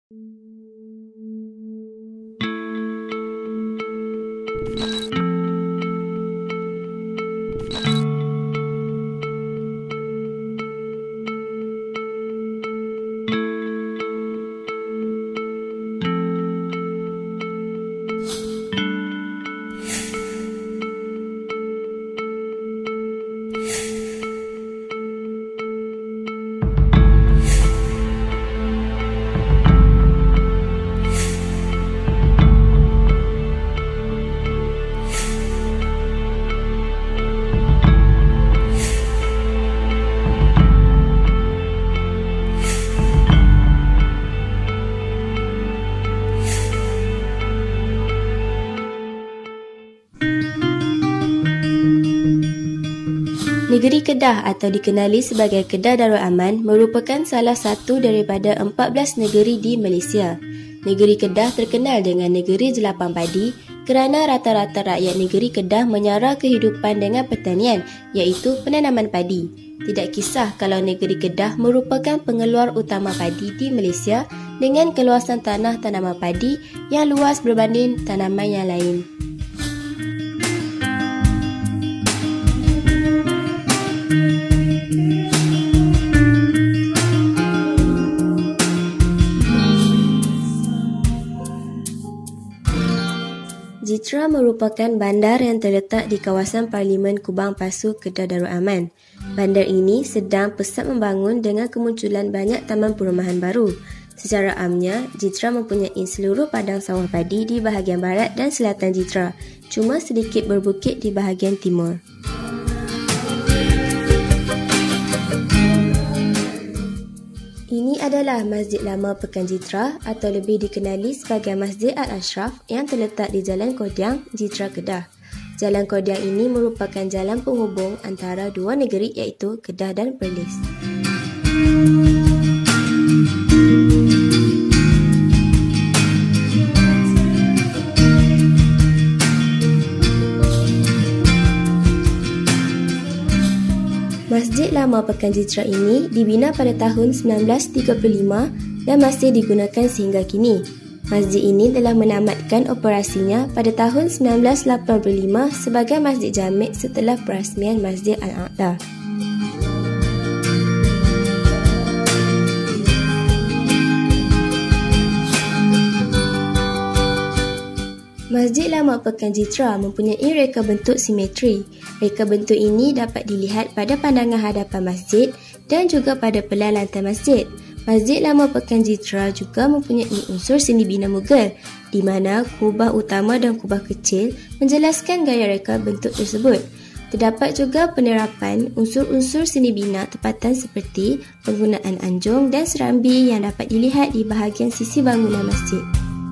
Negeri Kedah atau dikenali sebagai Kedah Darul Aman merupakan salah satu daripada 14 negeri di Malaysia. Negeri Kedah terkenal dengan negeri jelapan padi kerana rata-rata rakyat negeri Kedah menyara kehidupan dengan pertanian iaitu penanaman padi. Tidak kisah kalau negeri Kedah merupakan pengeluar utama padi di Malaysia dengan keluasan tanah tanaman padi yang luas berbanding tanaman yang lain. Jitra merupakan bandar yang terletak di kawasan Parlimen Kubang Pasu, Kedah Darul Aman. Bandar ini sedang pesat membangun dengan kemunculan banyak taman perumahan baru. Secara amnya, Jitra mempunyai seluruh padang sawah padi di bahagian barat dan selatan Jitra, cuma sedikit berbukit di bahagian timur. Ini adalah Masjid Lama Pekan Jitra atau lebih dikenali sebagai Masjid Al-Ashraf yang terletak di Jalan Kodiang, Jitra, Kedah. Jalan Kodiang ini merupakan jalan penghubung antara dua negeri iaitu Kedah dan Perlis. Masjid Lama Pekan Jitra ini dibina pada tahun 1935 dan masih digunakan sehingga kini. Masjid ini telah menamatkan operasinya pada tahun 1985 sebagai Masjid Jamik setelah perasmian Masjid Al-A'la. Masjid Lama Pekan Jitra mempunyai reka bentuk simetri. Reka bentuk ini dapat dilihat pada pandangan hadapan masjid dan juga pada pelan lantai masjid. Masjid Lama Pekan Jitra juga mempunyai unsur seni bina Mughal, di mana kubah utama dan kubah kecil menjelaskan gaya reka bentuk tersebut. Terdapat juga penerapan unsur-unsur seni bina tempatan seperti penggunaan anjung dan serambi yang dapat dilihat di bahagian sisi bangunan masjid.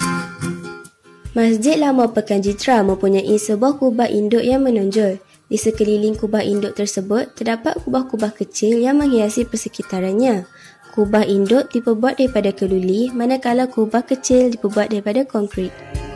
Masjid Lama Pekan Jitra mempunyai sebuah kubah induk yang menonjol. Di sekeliling kubah induk tersebut, terdapat kubah-kubah kecil yang menghiasi persekitarannya. Kubah induk diperbuat daripada keluli, manakala kubah kecil diperbuat daripada konkrit.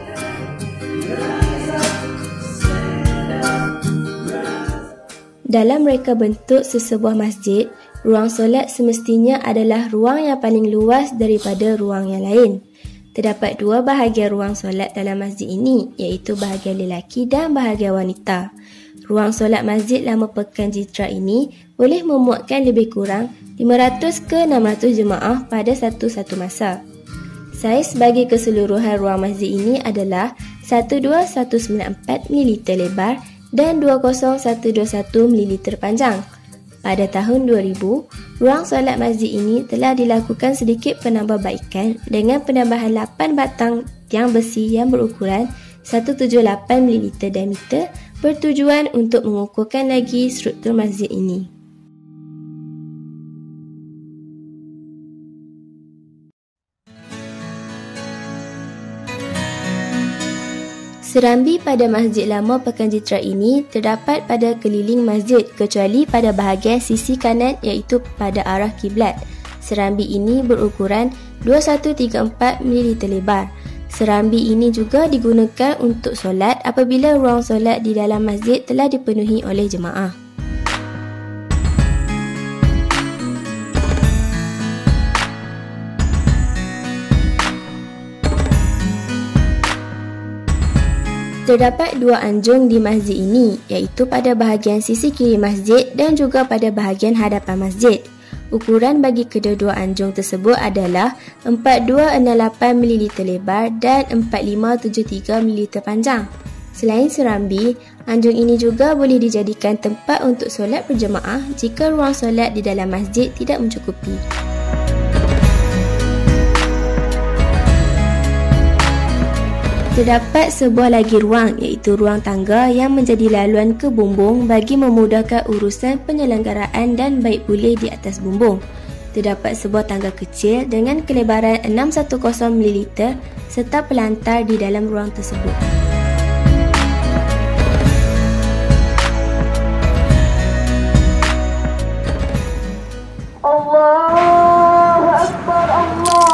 Dalam reka bentuk sesebuah masjid, ruang solat semestinya adalah ruang yang paling luas daripada ruang yang lain. Terdapat dua bahagian ruang solat dalam masjid ini, iaitu bahagian lelaki dan bahagian wanita. Ruang solat Masjid Lama Pekan Jitra ini boleh memuatkan lebih kurang 500 ke 600 jemaah pada satu-satu masa. Saiz bagi keseluruhan ruang masjid ini adalah 12194 ml lebar dan 20121 ml panjang. Pada tahun 2000, ruang solat masjid ini telah dilakukan sedikit penambahbaikan dengan penambahan 8 batang tiang besi yang berukuran 178 ml diameter bertujuan untuk mengukuhkan lagi struktur masjid ini. Serambi pada Masjid Lama Pekan Jitra ini terdapat pada keliling masjid kecuali pada bahagian sisi kanan iaitu pada arah kiblat. Serambi ini berukuran 2134 ml lebar. Serambi ini juga digunakan untuk solat apabila ruang solat di dalam masjid telah dipenuhi oleh jemaah. Terdapat dua anjung di masjid ini, iaitu pada bahagian sisi kiri masjid dan juga pada bahagian hadapan masjid. Ukuran bagi kedua-dua anjung tersebut adalah 4268 ml lebar dan 4573 ml panjang. Selain serambi, anjung ini juga boleh dijadikan tempat untuk solat berjemaah jika ruang solat di dalam masjid tidak mencukupi. Terdapat sebuah lagi ruang, iaitu ruang tangga yang menjadi laluan ke bumbung bagi memudahkan urusan penyelenggaraan dan baik pulih di atas bumbung. Terdapat sebuah tangga kecil dengan kelebaran 610 ml serta pelantar di dalam ruang tersebut. Allahu Akbar, Allahu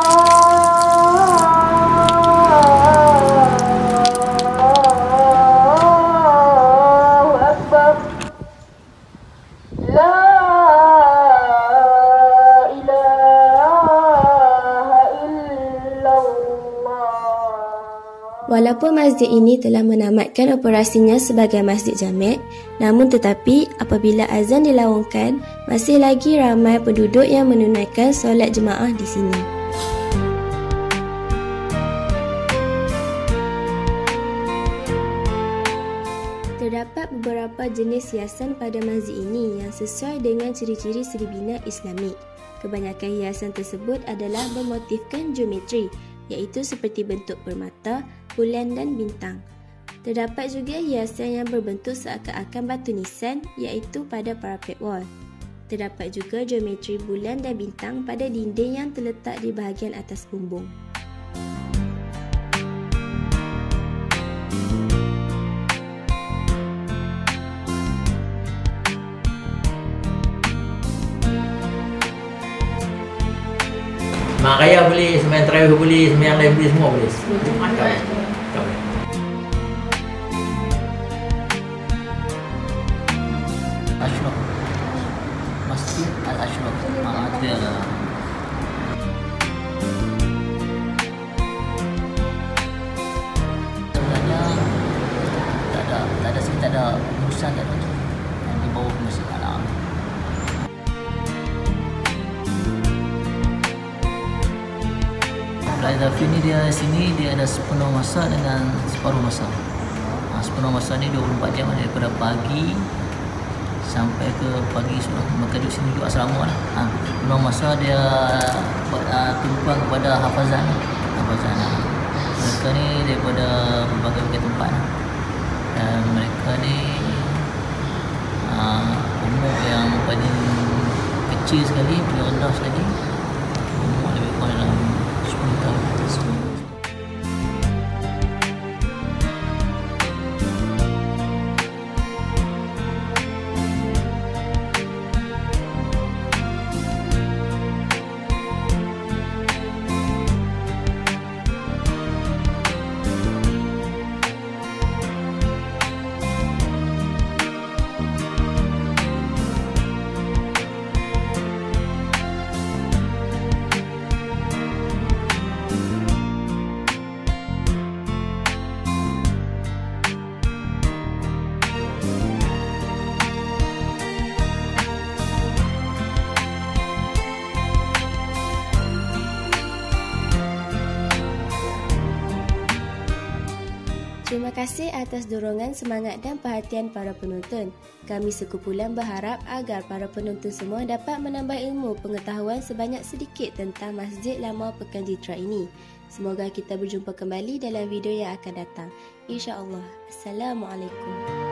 Akbar. La ilaha illallah. Walaupun masjid ini telah menamatkan operasinya sebagai masjid jamek, namun tetapi apabila azan dilaungkan, masih lagi ramai penduduk yang menunaikan solat jemaah di sini. Terdapat beberapa jenis hiasan pada masjid ini yang sesuai dengan ciri-ciri Sri Bina Islamik. Kebanyakan hiasan tersebut adalah bermotifkan geometri, iaitu seperti bentuk permata, bulan dan bintang. Terdapat juga hiasan yang berbentuk seakan-akan batu nisan, iaitu pada parapet wall. Terdapat juga geometri bulan dan bintang pada dinding yang terletak di bahagian atas bumbung. Mak raya boleh, sembahyang tarawih boleh, sembahyang lain boleh, semua boleh. Ashraf, Masjid Al-Ashraf, dia sebenarnya tak ada urusan tak ada yang di bawah Masjid Al-Am. Al-Dafi ni dia sini dia ada sepenuh masa dengan separuh masa. Sepenuh masa ni 24 jam daripada pagi sampai ke pagi sudah maka duduk sini duduk asrama lah. Penuh masa dia tumpang kepada hafazan. Mereka ni daripada berbagai tempat dan mereka ni umur yang paling kecil sekali, paling rendah sekali, umur lebih kurang dalam 10 tahun. Terima kasih atas dorongan, semangat dan perhatian para penonton. Kami sekumpulan berharap agar para penonton semua dapat menambah ilmu pengetahuan sebanyak sedikit tentang Masjid Lama Pekan Jitra ini. Semoga kita berjumpa kembali dalam video yang akan datang. InsyaAllah. Assalamualaikum.